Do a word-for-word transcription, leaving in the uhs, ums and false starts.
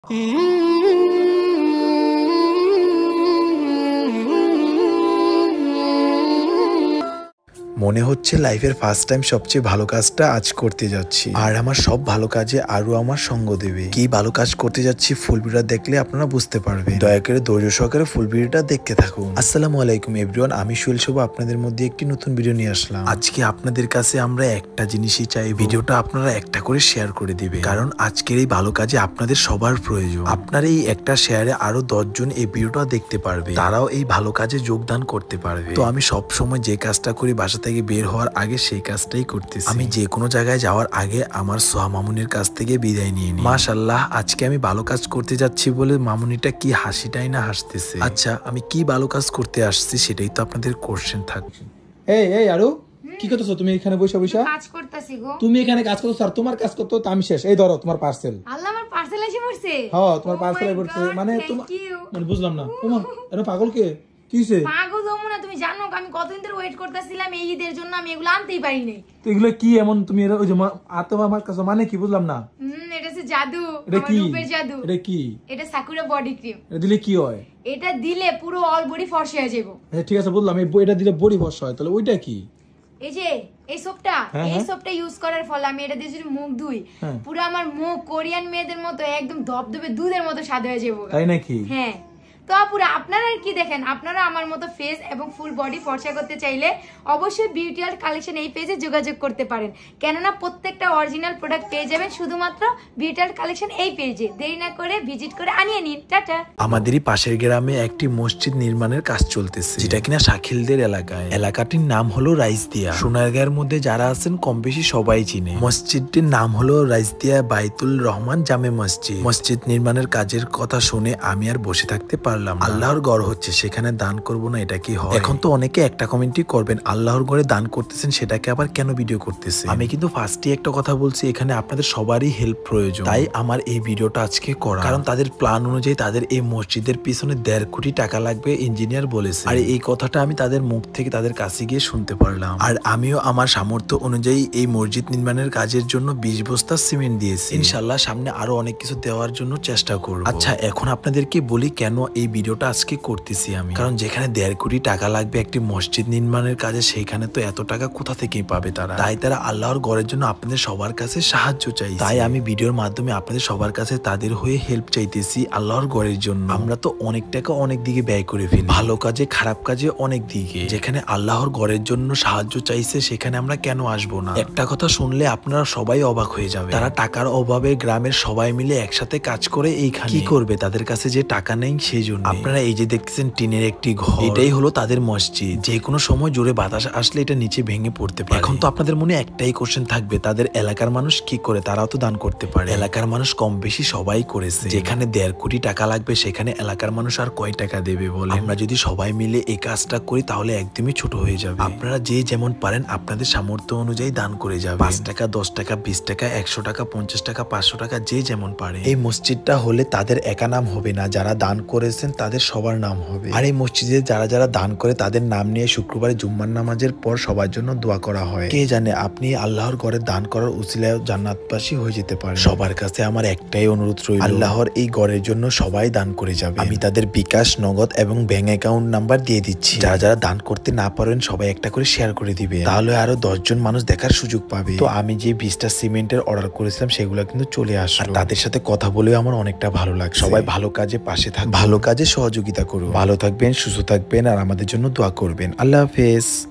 মনে হচ্ছে লাইফের ফার্স্ট টাইম সবচেয়ে ভালো কাজটা আজ করতে যাচ্ছি, আর আমার সব ভালো কাজে আরো আমার সঙ্গ দেবে। কি ভালো কাজ করতে যাচ্ছি ফুল ভিডিওটা দেখলে আপনারা বুঝতে পারবেন। দয়া করে ধৈর্য সহকারে ফুল ভিডিওটা দেখতে থাকুন। আসসালামু আলাইকুম এভরিওয়ান, আমি সুহেল শুভ আপনাদের মধ্যে একটি নতুন ভিডিও নিয়ে আসলাম। আজকে আপনাদের কাছে আমরা একটা জিনিসই চাই, ভিডিওটা আপনারা একটা করে শেয়ার করে দিবেন, কারণ আজকের এই ভালো কাজে আপনাদের সবার প্রয়োজন। আপনার এই একটা শেয়ারে আরো দশজন এই ভিডিওটা দেখতে পারবে, তারাও এই ভালো কাজে যোগদান করতে পারবে। তো আমি সব সময় যে কাজটা করি বাসা থেকে বের হওয়ার আগে সেই কাজটাই করতেছি। আমি যে কোনো জায়গায় যাওয়ার আগে আমার সোহা মামুনির কাছ থেকে বিদায় নিয়ে নিই। মাশাআল্লাহ, আজকে আমি ভালো কাজ করতে যাচ্ছি বলে মামুনিটা কি হাসিটাই না হাসতেছে। আচ্ছা, আমি কি ভালো কাজ করতে আসছি সেটাই তো আপনাদের কোশ্চেন থাকবে। এই এই আরো কি করতেছো তুমি এখানে বসে বসে? কাজ করতেছি গো। তুমি এখানে কাজ করতেছো আর তোমার কাজ করতে তো আমি শেষ। এই ধরো তোমার পার্সেল। আল্লাহ, আমার পার্সেল এসে পড়ছে। হ্যাঁ, তোমার পার্সেল এসে পড়ছে। মানে তোমার মানে বুঝলাম না। ওমা, এরা পাগল কে? কি হইছে? পাগল হমু না, তুমি জানো আমি কতদিন ধরে ওয়েট করতেছিলাম এই ঈদের জন্য, আমি এগুলো আনতেই পারি নাই। তো এগুলো কি এমন তুমি ওই যে আতমা আমার কাছে মানে কি বুঝলাম না। হুম, এটা হচ্ছে জাদু, এটা আমার কি? রূপের জাদু। এটা কি? এটা সাকুরা বডি ক্রিম। এটা দিলে কি হয়? এটা দিলে পুরো অল বডি ফর্সা হয়ে যাবে। হ্যাঁ ঠিক আছে বুঝলাম, এই এটা দিলে বডি ফর্সা হয়, তাহলে ওইটা কি? এই যে এই সোপটা, এই সোপটা ইউজ করার ফলে আমি এটা দিয়ে যদি মুখ ধুই, পুরো আমার মুখ কোরিয়ান মেয়েদের মতো একদম ধবধবে দুধের মতো সাদা হয়ে যাবে। তাই নাকি? হ্যাঁ। তো আপুরা, আপনারা কি দেখেন, আপনারা আমার মতো ফেস এবং ফুল বডি ফর্সা করতে চাইলে অবশ্যই বিউটি ওয়ার্ল্ড কালেকশন এই পেজে যোগাযোগ করতে পারেন, কেননা প্রত্যেকটা অরিজিনাল প্রোডাক্ট পেয়ে যাবেন শুধুমাত্র বিউটি ওয়ার্ল্ড কালেকশন এই পেজে। দেরি না করে ভিজিট করে আনিয়ে নিন। টাটা। আমাদেরই পাশের গ্রামে একটি মসজিদ নির্মাণের কাজ চলতেছে, যেটা কিনা শাকিলদের এলাকায়। এলাকাটির নাম হলো রাইসদিয়া। সোনারগাঁয়ের মধ্যে যারা আছেন কম বেশি সবাই চিনে। মসজিদটির নাম হলো রাইসদিয়া বাইতুল রহমান জামে মসজিদ। মসজিদ নির্মাণের কাজের কথা শুনে আমি আর বসে থাকতে পারলাম। আল্লাহর ঘর হচ্ছে, সেখানে দান করব না, এটা কি হয়? এখন তো অনেকে একটা কমেন্টই করবেন, আল্লাহর ঘরে দান করতেছেন সেটাকে আবার কেন ভিডিও করতেছে? আমি কিন্তু ফার্স্টে একটা কথা বলছি, এখানে আপনাদের সবারই হেল্প প্রয়োজন, তাই আমার এই ভিডিওটা আজকে করা। কারণ তাদের প্ল্যান অনুযায়ী তাদের এই মসজিদের পিছনে দেড় কোটি টাকা লাগবে ইঞ্জিনিয়ার বলেছে। আর এই কথাটা আমি তাদের মুখ থেকে তাদের কাছে গিয়ে শুনতে পারলাম। আর আমিও আমার সামর্থ্য অনুযায়ী এই মসজিদ নির্মাণের কাজের জন্য বিশ বস্তা সিমেন্ট দিয়েছি। ইনশাল্লাহ সামনে আরো অনেক কিছু দেওয়ার জন্য চেষ্টা করব। আচ্ছা, এখন আপনাদেরকে বলি কেন এই ভিডিওটা আজকে করতেছি আমি। কারণ যেখানে দেড় কোটি টাকা লাগবে একটি মসজিদ নির্মাণের কাজে, সেইখানে তো এত টাকা কোথা থেকে পাবে তারা? তাই তারা আল্লাহর ঘরের জন্য আপনাদের সবার কাছে সাহায্য চাই। তাই আমি ভিডিওর মাধ্যমে আপনাদের সবার কাছে তাদের হয়ে হেল্প চাইতেছি আল্লাহর ঘরের জন্য। আমরা তো অনেক টাকা অনেক দিকে ব্যয় করে ফেলি, ভালো কাজে খারাপ কাজে অনেক দিকে। যেখানে আল্লাহর ঘরের জন্য সাহায্য চাইছে সেখানে আমরা কেন আসবো না? একটা কথা শুনলে আপনারা সবাই অবাক হয়ে যাবে। তারা টাকার অভাবে গ্রামের সবাই মিলে একসাথে কাজ করে এইখানে। কি করবে? তাদের কাছে যে টাকা নেই সেই জন্য। আপনারা এই যে দেখতেছেন টিনের একটি ঘর, এটাই হলো তাদের মসজিদ। যে কোনো সময় জোরে বাতাস আসলে এটা নিচে ভেঙে পড়তে পারে। এখন তো আপনাদের মনে একটাই কোশ্চেন থাকবে, তাদের এলাকার মানুষ কি করে? তারাও তো দান করতে পারে। এলাকার মানুষ কম বেশি সবাই করেছে। যেখানে দেড় কোটি টাকা লাগবে সেখানে এলাকার মানুষ আর কয় টাকা দেবে বলে? আমরা যদি সবাই মিলে এই কাজটা করি তাহলে একদমই ছোট হয়ে যাবে। আপনারা যে যেমন পারেন আপনাদের সামর্থ্য অনুযায়ী দান করে যাবে। পাঁচ টাকা, দশ টাকা, বিশ টাকা, একশো টাকা, পঞ্চাশ টাকা, পাঁচশো টাকা, যে যেমন পারে। এই মসজিদটা হলে তাদের একা নাম হবে না, যারা দান করেছেন তাদের সবার নাম হবে। আর এই মসজিদে যারা যারা দান করে তাদের নাম নিয়ে শুক্রবারে জুম্মার নামাজের পর সবার জন্য দোয়া করা হয়। কে জানে আপনি আল্লাহর ঘরে দান করার উসিলায় জান্নাতবাসী হয়ে যেতে পারেন। সবার কাছে আমার একটাই অনুরোধ রইল, আল্লাহর এই ঘরের জন্য সবাই দান করে যাবে। আমি তাদের বিকাশ, নগদ এবং ব্যাংক অ্যাকাউন্ট নাম্বার দিয়ে দিচ্ছি। যারা যারা দান করতে না পারেন সবাই একটা করে শেয়ার করে দিবে, তাহলে আরো দশজন মানুষ দেখার সুযোগ পাবে। তো আমি যে বিশটা সিমেন্টের অর্ডার করেছিলাম সেগুলো কিন্তু চলে আসলো। তাদের সাথে কথা বলেও আমার অনেকটা ভালো লাগছে। সবাই ভালো কাজে পাশে থাক, ভালো কাজে সহযোগিতা করুন। ভালো থাকবেন, সুস্থ থাকবেন আর আমাদের জন্য দোয়া করবেন। আল্লাহ হাফেজ।